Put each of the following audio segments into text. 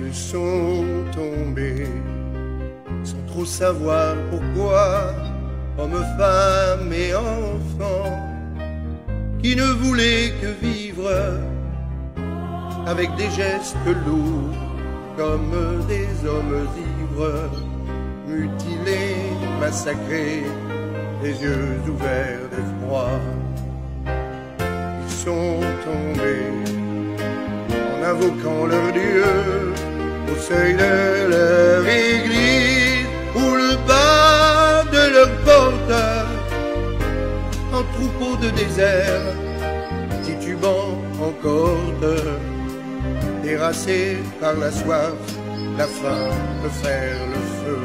Ils sont tombés sans trop savoir pourquoi, hommes, femmes et enfants, qui ne voulaient que vivre avec des gestes lourds comme des hommes ivres, mutilés, massacrés, les yeux ouverts d'effroi. Ils sont tombés en invoquant leur Dieu au seuil de leur église ou le bas de leur porte, en troupeau de désert, titubant en corde, terrassés par la soif, la faim peut faire le feu.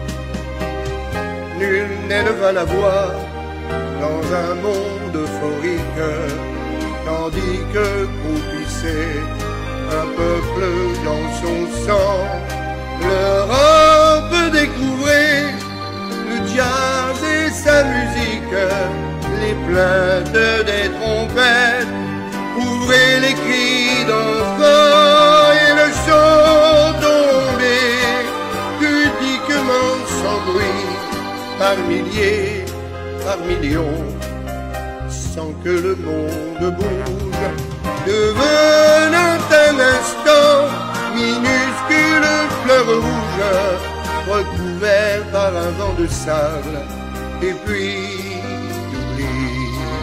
Nul n'éleva la voix dans un monde euphorique, tandis que croupissait un peuple dans son sang. L'Europe découvrait le jazz et sa musique, les plaintes des trompettes ouvraient les cris d'enfants et le chant tombait pudiquement sans bruit, par milliers, par millions, sans que le monde bouge, devenant un instant minuscule fleur rouge, recouvert par un vent de sable et puis d'oubli.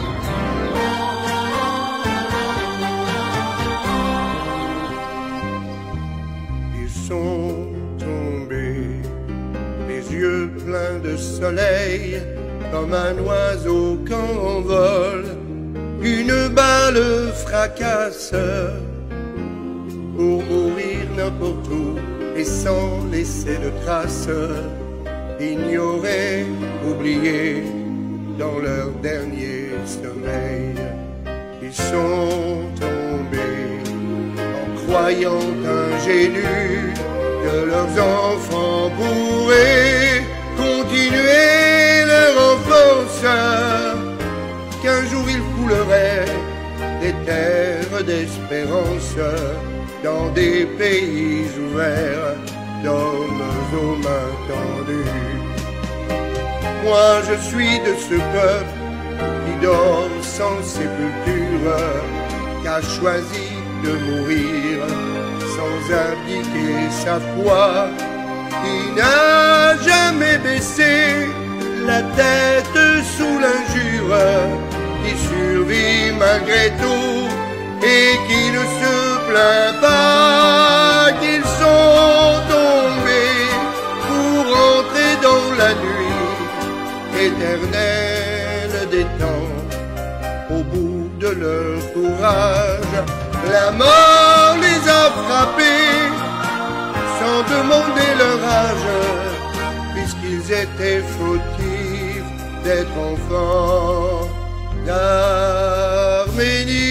Ils sont tombés, les yeux pleins de soleil, comme un oiseau qu'en vol une balle fracasse, pour mourir n'importe où et sans laisser de traces, ignorés, oubliés dans leur dernier sommeil. Ils sont tombés en croyant ingénus que leurs enfants pourraient continuer leur enfance, qu'un jour ils fouleraient des terres d'espérance dans des pays ouverts d'hommes aux mains tendues. Moi je suis de ce peuple qui dort sans sépulture, qui a choisi de mourir sans abdiquer sa foi, qui n'a jamais baissé la tête sous l'injure, qui survit malgré tout et qui ne se plaint pas qu'ils sont tombés pour entrer dans la nuit éternelle des temps. Au bout de leur courage, la mort les a frappés sans demander leur âge, puisqu'ils étaient fautifs d'être enfants d'Arménie.